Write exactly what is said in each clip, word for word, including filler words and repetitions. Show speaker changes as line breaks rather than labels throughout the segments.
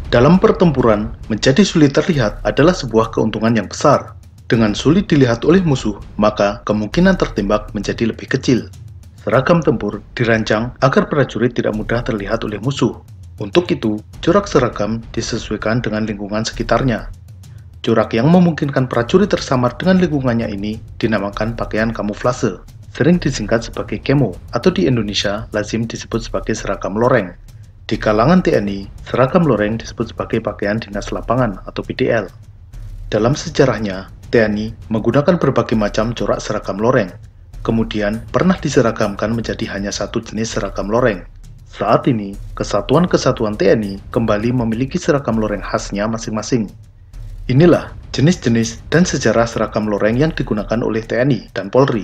Dalam pertempuran, menjadi sulit terlihat adalah sebuah keuntungan yang besar. Dengan sulit dilihat oleh musuh, maka kemungkinan tertembak menjadi lebih kecil. Seragam tempur dirancang agar prajurit tidak mudah terlihat oleh musuh. Untuk itu, corak seragam disesuaikan dengan lingkungan sekitarnya. Corak yang memungkinkan prajurit tersamar dengan lingkungannya ini dinamakan pakaian kamuflase, sering disingkat sebagai kemo, atau di Indonesia lazim disebut sebagai seragam loreng. Di kalangan T N I, seragam loreng disebut sebagai pakaian dinas lapangan atau P D L. Dalam sejarahnya, T N I menggunakan berbagai macam corak seragam loreng, kemudian pernah diseragamkan menjadi hanya satu jenis seragam loreng. Saat ini, kesatuan-kesatuan T N I kembali memiliki seragam loreng khasnya masing-masing. Inilah jenis-jenis dan sejarah seragam loreng yang digunakan oleh T N I dan Polri.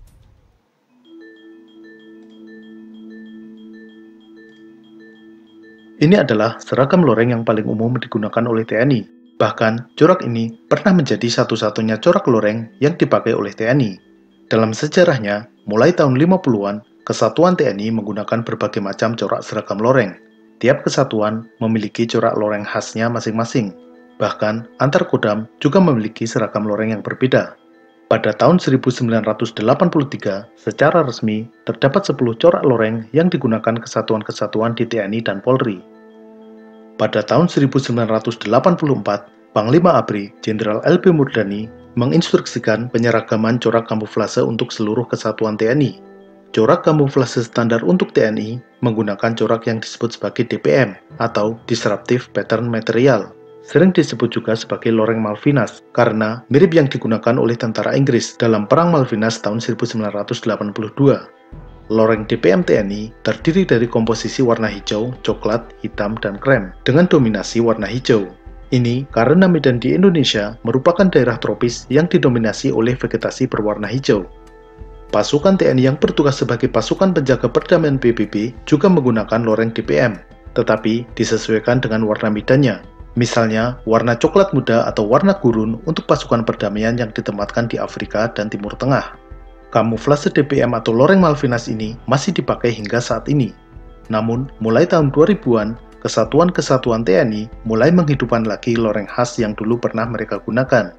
Ini adalah seragam loreng yang paling umum digunakan oleh T N I. Bahkan, corak ini pernah menjadi satu-satunya corak loreng yang dipakai oleh T N I. Dalam sejarahnya, mulai tahun lima puluhan, kesatuan T N I menggunakan berbagai macam corak seragam loreng. Tiap kesatuan memiliki corak loreng khasnya masing-masing. Bahkan, antar kodam juga memiliki seragam loreng yang berbeda. Pada tahun seribu sembilan ratus delapan puluh tiga, secara resmi, terdapat sepuluh corak loreng yang digunakan kesatuan-kesatuan di T N I dan Polri. Pada tahun seribu sembilan ratus delapan puluh empat, Panglima A B R I, Jenderal L P Murdani, menginstruksikan penyeragaman corak kamuflase untuk seluruh kesatuan T N I. Corak kamuflase standar untuk T N I menggunakan corak yang disebut sebagai D P M atau Disruptive Pattern Material. Sering disebut juga sebagai loreng Malvinas karena mirip yang digunakan oleh tentara Inggris dalam Perang Malvinas tahun seribu sembilan ratus delapan puluh dua. Loreng D P M T N I terdiri dari komposisi warna hijau, coklat, hitam, dan krem dengan dominasi warna hijau. Ini karena Medan di Indonesia merupakan daerah tropis yang didominasi oleh vegetasi berwarna hijau. Pasukan T N I yang bertugas sebagai pasukan penjaga perdamaian P B B juga menggunakan loreng D P M, tetapi disesuaikan dengan warna medannya. Misalnya, warna coklat muda atau warna gurun untuk pasukan perdamaian yang ditempatkan di Afrika dan Timur Tengah. Kamuflase D P M atau loreng Malvinas ini masih dipakai hingga saat ini. Namun, mulai tahun dua ribuan, kesatuan-kesatuan T N I mulai menghidupkan lagi loreng khas yang dulu pernah mereka gunakan.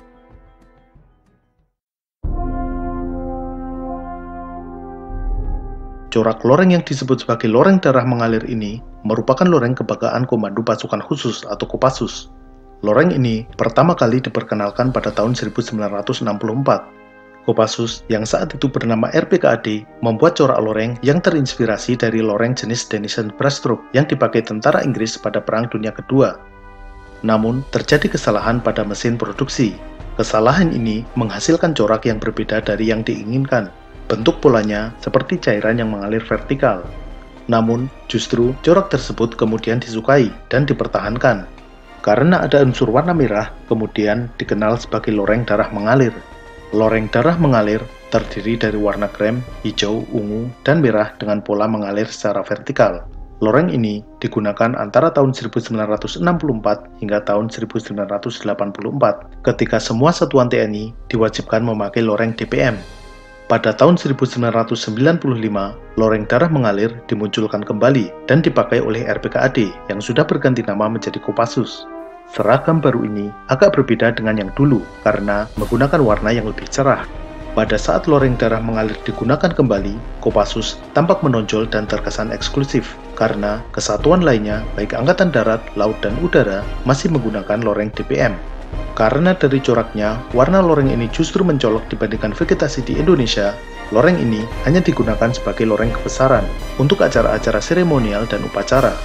Corak loreng yang disebut sebagai loreng darah mengalir ini merupakan loreng kebanggaan Komando Pasukan Khusus atau Kopassus. Loreng ini pertama kali diperkenalkan pada tahun seribu sembilan ratus enam puluh empat. Kopassus yang saat itu bernama R P K A D membuat corak loreng yang terinspirasi dari loreng jenis Denison Brushstroke yang dipakai tentara Inggris pada Perang Dunia Kedua. Namun, terjadi kesalahan pada mesin produksi. Kesalahan ini menghasilkan corak yang berbeda dari yang diinginkan. Bentuk polanya seperti cairan yang mengalir vertikal. Namun, justru corak tersebut kemudian disukai dan dipertahankan. Karena ada unsur warna merah, kemudian dikenal sebagai loreng darah mengalir. Loreng darah mengalir terdiri dari warna krem, hijau, ungu, dan merah dengan pola mengalir secara vertikal. Loreng ini digunakan antara tahun seribu sembilan ratus enam puluh empat hingga tahun seribu sembilan ratus delapan puluh empat ketika semua satuan T N I diwajibkan memakai loreng D P M. Pada tahun seribu sembilan ratus sembilan puluh lima, loreng darah mengalir dimunculkan kembali dan dipakai oleh R P K A D yang sudah berganti nama menjadi Kopassus. Seragam baru ini agak berbeda dengan yang dulu karena menggunakan warna yang lebih cerah. Pada saat loreng darah mengalir digunakan kembali, Kopassus tampak menonjol dan terkesan eksklusif karena kesatuan lainnya, baik Angkatan Darat, Laut, dan Udara, masih menggunakan loreng D P M. Karena dari coraknya, warna loreng ini justru mencolok dibandingkan vegetasi di Indonesia, loreng ini hanya digunakan sebagai loreng kebesaran untuk acara-acara seremonial dan upacara.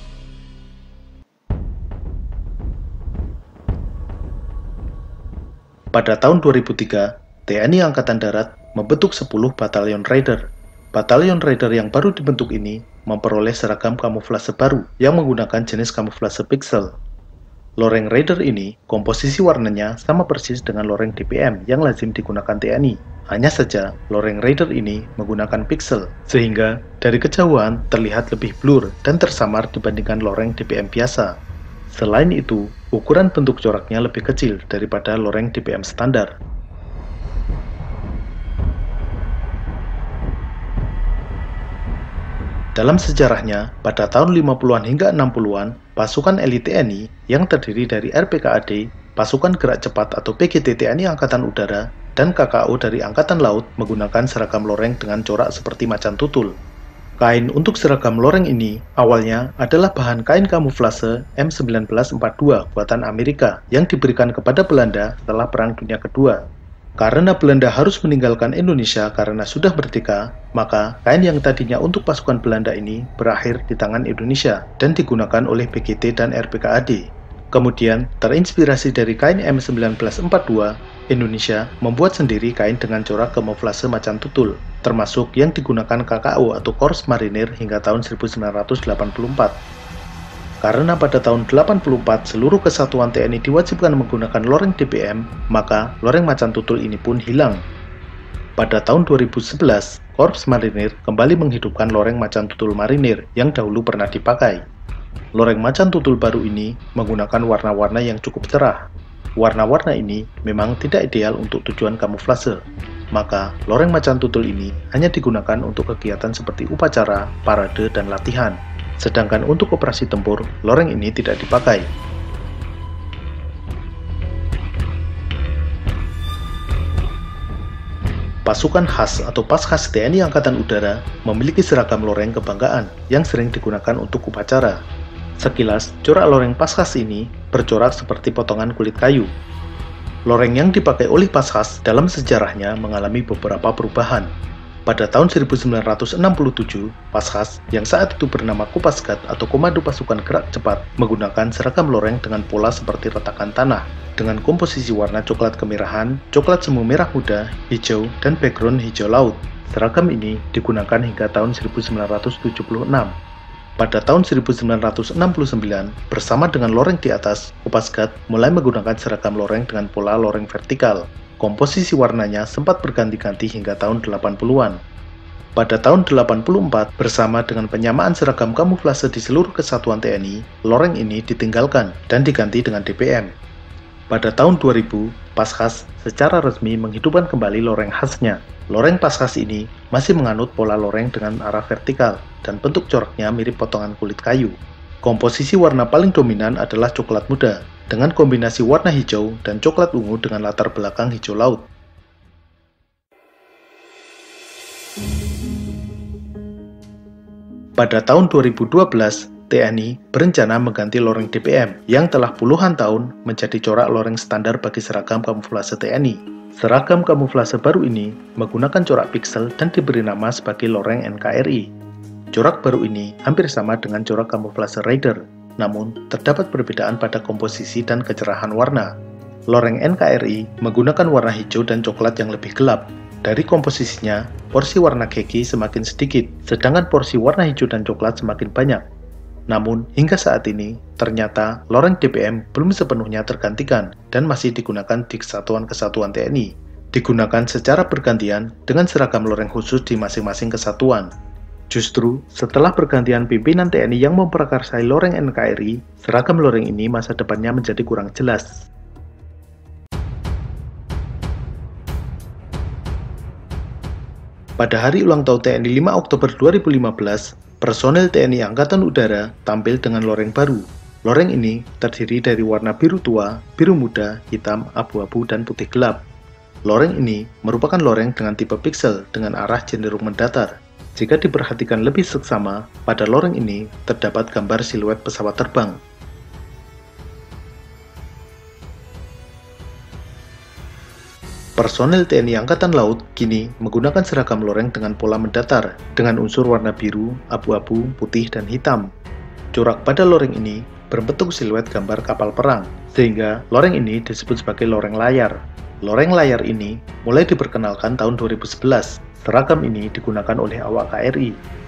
Pada tahun dua ribu tiga, T N I Angkatan Darat membentuk sepuluh Batalion Raider. Batalion Raider yang baru dibentuk ini memperoleh seragam kamuflase baru yang menggunakan jenis kamuflase pixel. Loreng Raider ini, komposisi warnanya sama persis dengan loreng D P M yang lazim digunakan T N I. Hanya saja, loreng Raider ini menggunakan pixel, sehingga dari kejauhan terlihat lebih blur dan tersamar dibandingkan loreng D P M biasa. Selain itu, ukuran bentuk coraknya lebih kecil daripada loreng D P M standar. Dalam sejarahnya, pada tahun lima puluhan hingga enam puluhan, pasukan elit T N I yang terdiri dari R P K A D, Pasukan Gerak Cepat atau P G T T N I Angkatan Udara, dan K K O dari Angkatan Laut menggunakan seragam loreng dengan corak seperti macan tutul. Kain untuk seragam loreng ini awalnya adalah bahan kain kamuflase M seribu sembilan ratus empat puluh dua buatan Amerika yang diberikan kepada Belanda setelah Perang Dunia Kedua. Karena Belanda harus meninggalkan Indonesia karena sudah merdeka, maka kain yang tadinya untuk pasukan Belanda ini berakhir di tangan Indonesia dan digunakan oleh P G T dan R P K A D. Kemudian, terinspirasi dari kain M seribu sembilan ratus empat puluh dua, Indonesia membuat sendiri kain dengan corak kamuflase macan tutul, termasuk yang digunakan K K O atau Korps Marinir hingga tahun seribu sembilan ratus delapan puluh empat. Karena pada tahun delapan puluh empat seluruh kesatuan T N I diwajibkan menggunakan loreng D P M, maka loreng macan tutul ini pun hilang. Pada tahun dua ribu sebelas, Korps Marinir kembali menghidupkan loreng macan tutul marinir yang dahulu pernah dipakai. Loreng macan tutul baru ini menggunakan warna-warna yang cukup cerah. Warna-warna ini memang tidak ideal untuk tujuan kamuflase, maka loreng macan tutul ini hanya digunakan untuk kegiatan seperti upacara, parade, dan latihan. Sedangkan untuk operasi tempur, loreng ini tidak dipakai. Pasukan khas atau pas khas T N I Angkatan Udara memiliki seragam loreng kebanggaan yang sering digunakan untuk upacara. Sekilas, corak loreng pas khas ini bercorak seperti potongan kulit kayu. Loreng yang dipakai oleh pas khas dalam sejarahnya mengalami beberapa perubahan. Pada tahun seribu sembilan ratus enam puluh tujuh, Paskhas yang saat itu bernama Kopasgat atau Komando Pasukan Gerak Cepat menggunakan seragam loreng dengan pola seperti retakan tanah, dengan komposisi warna coklat kemerahan, coklat semu merah muda, hijau, dan background hijau laut. Seragam ini digunakan hingga tahun seribu sembilan ratus tujuh puluh enam. Pada tahun seribu sembilan ratus enam puluh sembilan, bersama dengan loreng di atas, Kopasgat mulai menggunakan seragam loreng dengan pola loreng vertikal. Komposisi warnanya sempat berganti-ganti hingga tahun delapan puluhan. Pada tahun delapan puluh empat, bersama dengan penyamaan seragam kamuflase di seluruh kesatuan T N I, loreng ini ditinggalkan dan diganti dengan D P M. Pada tahun dua ribu, Paskhas secara resmi menghidupkan kembali loreng khasnya. Loreng Paskhas ini masih menganut pola loreng dengan arah vertikal dan bentuk coraknya mirip potongan kulit kayu. Komposisi warna paling dominan adalah coklat muda, dengan kombinasi warna hijau dan coklat ungu dengan latar belakang hijau laut. Pada tahun dua ribu dua belas, T N I berencana mengganti loreng D P M yang telah puluhan tahun menjadi corak loreng standar bagi seragam kamuflase T N I. Seragam kamuflase baru ini menggunakan corak piksel dan diberi nama sebagai loreng N K R I. Corak baru ini hampir sama dengan corak kamuflase Raider, namun terdapat perbedaan pada komposisi dan kecerahan warna. Loreng N K R I menggunakan warna hijau dan coklat yang lebih gelap. Dari komposisinya, porsi warna khaki semakin sedikit, sedangkan porsi warna hijau dan coklat semakin banyak. Namun, hingga saat ini, ternyata loreng D P M belum sepenuhnya tergantikan dan masih digunakan di kesatuan-kesatuan T N I. Digunakan secara bergantian dengan seragam loreng khusus di masing-masing kesatuan. Justru, setelah pergantian pimpinan T N I yang memprakarsai loreng N K R I, seragam loreng ini masa depannya menjadi kurang jelas. Pada hari ulang tahun T N I lima Oktober dua ribu lima belas, personel T N I Angkatan Udara tampil dengan loreng baru. Loreng ini terdiri dari warna biru tua, biru muda, hitam, abu-abu, dan putih gelap. Loreng ini merupakan loreng dengan tipe piksel dengan arah cenderung mendatar. Jika diperhatikan lebih seksama, pada loreng ini terdapat gambar siluet pesawat terbang. Personel T N I Angkatan Laut kini menggunakan seragam loreng dengan pola mendatar, dengan unsur warna biru, abu-abu, putih, dan hitam. Corak pada loreng ini berbentuk siluet gambar kapal perang, sehingga loreng ini disebut sebagai loreng layar. Loreng layar ini mulai diperkenalkan tahun dua ribu sebelas. Seragam ini digunakan oleh awak K R I.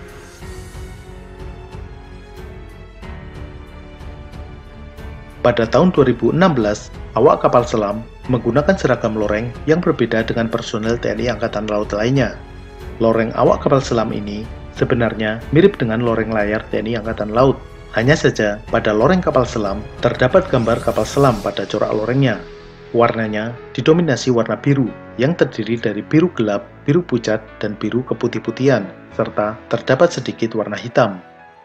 Pada tahun dua ribu enam belas, awak kapal selam menggunakan seragam loreng yang berbeda dengan personel T N I Angkatan Laut lainnya. Loreng awak kapal selam ini sebenarnya mirip dengan loreng layar T N I Angkatan Laut. Hanya saja, pada loreng kapal selam terdapat gambar kapal selam pada corak lorengnya. Warnanya didominasi warna biru, yang terdiri dari biru gelap, biru pucat, dan biru keputih-putihan, serta terdapat sedikit warna hitam.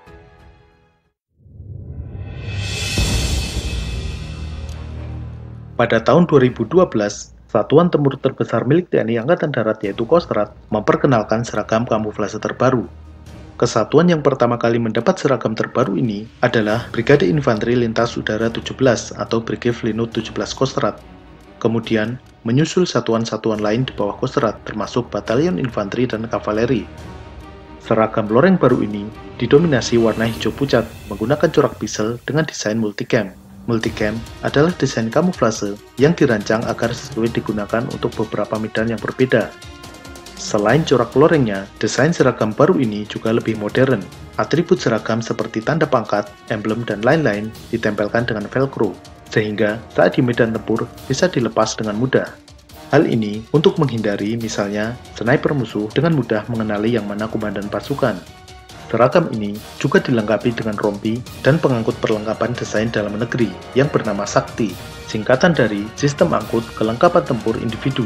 Pada tahun dua ribu dua belas, satuan tempur terbesar milik T N I Angkatan Darat yaitu Kostrad memperkenalkan seragam kamuflase terbaru. Kesatuan yang pertama kali mendapat seragam terbaru ini adalah Brigade Infanteri Lintas Udara tujuh belas atau Brigade Flinut tujuh belas Kostrad. Kemudian, menyusul satuan-satuan lain di bawah Kostrad termasuk Batalion Infanteri dan Kavaleri. Seragam loreng baru ini didominasi warna hijau pucat menggunakan corak bisel dengan desain multicam. Multicam adalah desain kamuflase yang dirancang agar sesuai digunakan untuk beberapa medan yang berbeda. Selain corak lorengnya, desain seragam baru ini juga lebih modern. Atribut seragam seperti tanda pangkat, emblem, dan lain-lain ditempelkan dengan velcro, sehingga saat di medan tempur bisa dilepas dengan mudah. Hal ini untuk menghindari misalnya sniper musuh dengan mudah mengenali yang mana komandan pasukan. Seragam ini juga dilengkapi dengan rompi dan pengangkut perlengkapan desain dalam negeri yang bernama Sakti, singkatan dari Sistem Angkut Kelengkapan Tempur Individu.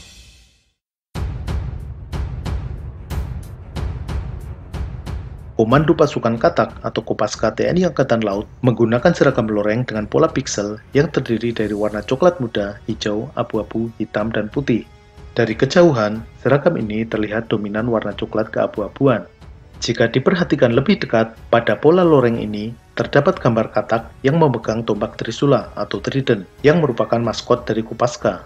Komando Pasukan Katak atau Kopaska T N I Angkatan Laut menggunakan seragam loreng dengan pola piksel yang terdiri dari warna coklat muda, hijau, abu-abu, hitam, dan putih. Dari kejauhan, seragam ini terlihat dominan warna coklat keabu-abuan. Jika diperhatikan lebih dekat, pada pola loreng ini terdapat gambar katak yang memegang tombak Trisula atau Trident yang merupakan maskot dari Kopaska.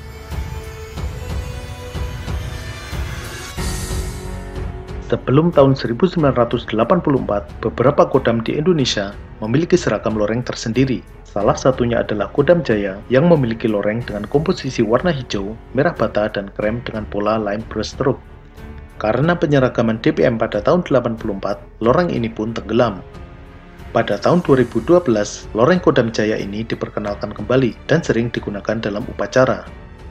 Sebelum tahun seribu sembilan ratus delapan puluh empat, beberapa kodam di Indonesia memiliki seragam loreng tersendiri. Salah satunya adalah Kodam Jaya yang memiliki loreng dengan komposisi warna hijau, merah bata, dan krem dengan pola lime brushstroke. Karena penyeragaman D P M pada tahun delapan puluh empat, loreng ini pun tenggelam. Pada tahun dua ribu dua belas, loreng Kodam Jaya ini diperkenalkan kembali dan sering digunakan dalam upacara.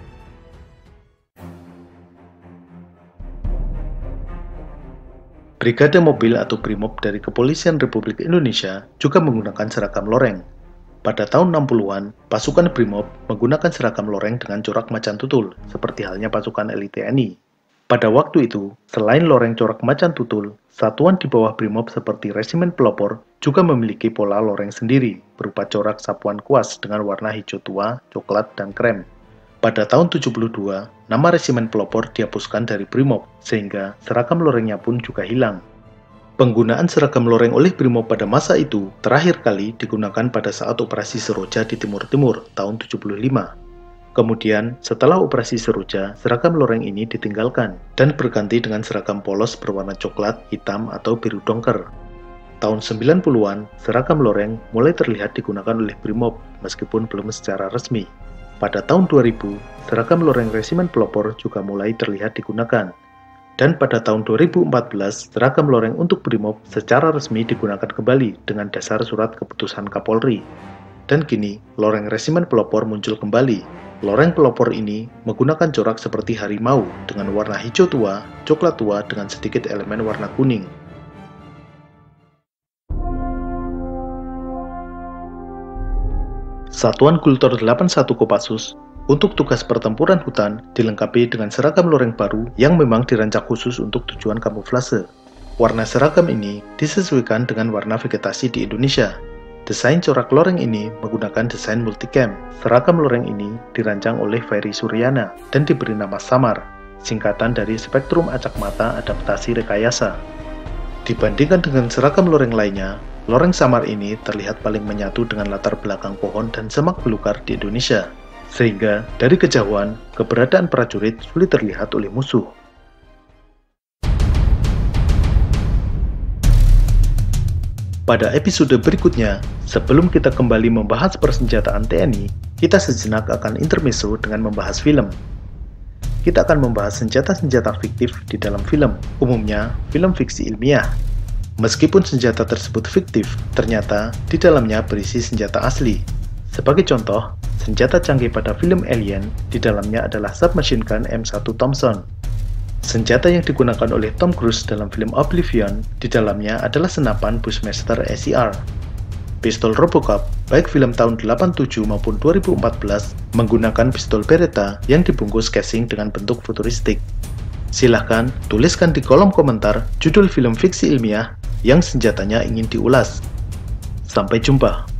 Brigade Mobil atau Brimob dari Kepolisian Republik Indonesia juga menggunakan seragam loreng. Pada tahun enam puluhan, pasukan Brimob menggunakan seragam loreng dengan corak macan tutul, seperti halnya pasukan elit T N I. Pada waktu itu, selain loreng corak macan tutul, satuan di bawah Brimob seperti Resimen Pelopor juga memiliki pola loreng sendiri, berupa corak sapuan kuas dengan warna hijau tua, coklat, dan krem. Pada tahun tujuh puluh dua, nama Resimen Pelopor dihapuskan dari Brimob, sehingga seragam lorengnya pun juga hilang. Penggunaan seragam loreng oleh Brimob pada masa itu terakhir kali digunakan pada saat Operasi Seroja di Timur Timur tahun tujuh puluh lima. Kemudian, setelah Operasi Seroja, seragam loreng ini ditinggalkan dan berganti dengan seragam polos berwarna coklat, hitam, atau biru dongker. Tahun sembilan puluhan, seragam loreng mulai terlihat digunakan oleh Brimob, meskipun belum secara resmi. Pada tahun dua ribu, seragam loreng Resimen Pelopor juga mulai terlihat digunakan. Dan pada tahun dua ribu empat belas, seragam loreng untuk Brimob secara resmi digunakan kembali dengan dasar surat keputusan Kapolri. Dan kini, loreng Resimen Pelopor muncul kembali. Loreng pelopor ini menggunakan corak seperti harimau dengan warna hijau tua, coklat tua dengan sedikit elemen warna kuning. Satuan Gultor delapan puluh satu Kopassus untuk tugas pertempuran hutan dilengkapi dengan seragam loreng baru yang memang dirancang khusus untuk tujuan kamuflase. Warna seragam ini disesuaikan dengan warna vegetasi di Indonesia. Desain corak loreng ini menggunakan desain multicam. Seragam loreng ini dirancang oleh Ferry Suryana dan diberi nama Samar, singkatan dari Spektrum Acak Mata Adaptasi Rekayasa. Dibandingkan dengan seragam loreng lainnya, loreng Samar ini terlihat paling menyatu dengan latar belakang pohon dan semak belukar di Indonesia, sehingga dari kejauhan, keberadaan prajurit sulit terlihat oleh musuh. Pada episode berikutnya, sebelum kita kembali membahas persenjataan T N I, kita sejenak akan intermezzo dengan membahas film. Kita akan membahas senjata-senjata fiktif di dalam film, umumnya film fiksi ilmiah. Meskipun senjata tersebut fiktif, ternyata di dalamnya berisi senjata asli. Sebagai contoh, senjata canggih pada film Alien di dalamnya adalah submachine gun M satu Thompson. Senjata yang digunakan oleh Tom Cruise dalam film Oblivion di dalamnya adalah senapan Bushmaster S C R. Pistol Robocop, baik film tahun delapan puluh tujuh maupun dua ribu empat belas, menggunakan pistol Beretta yang dibungkus casing dengan bentuk futuristik. Silahkan tuliskan di kolom komentar judul film fiksi ilmiah yang senjatanya ingin diulas. Sampai jumpa.